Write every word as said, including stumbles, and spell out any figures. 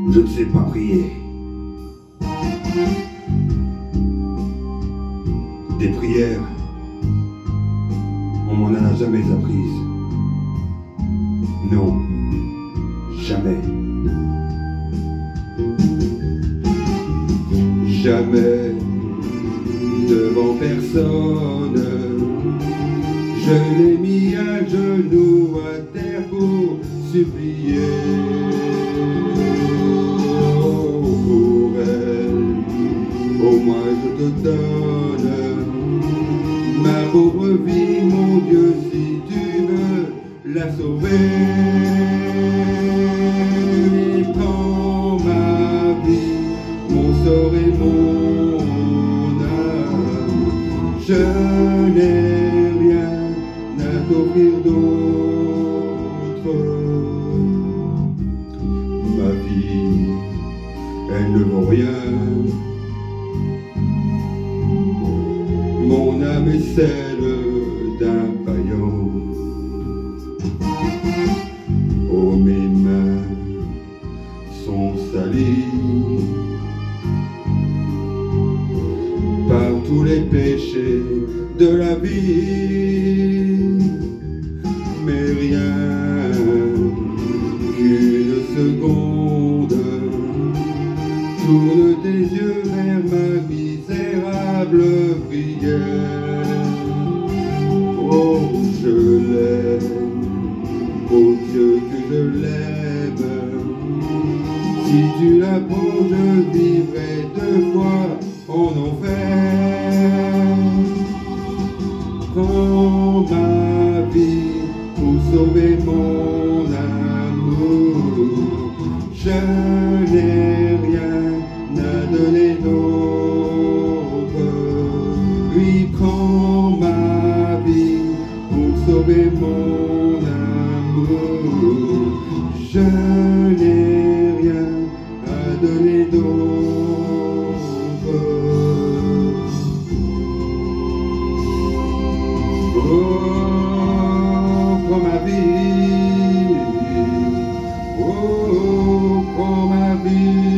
Je ne sais pas prier. Des prières, on m'en a jamais apprises. Non, jamais. Jamais, devant personne, je l'ai mis à genoux à terre pour supplier. Pour elle, au moins je te donne ma pauvre vie, mon Dieu, si tu veux la sauver. Et prends ma vie, mon sort et mon âme, je n'ai rien à t'offrir d'autre. Ma vie, elle ne vaut rien. Mon âme est celle d'un païen. Oh, mes mains sont salies par tous les péchés de la vie, mais rien qu'une seconde, tourne tes yeux vers ma misérable prière. Oh, je l'aime, oh Dieu que je l'aime. Si tu la prends, je vivrai deux fois en enfer. Prends ma vie pour sauver mon amour. Je n'ai rien à donner d'autre. Lui prend ma vie pour sauver mon amour. Je n'ai rien à donner d'autre. Oh, prends ma vie. Oh, prends ma vie.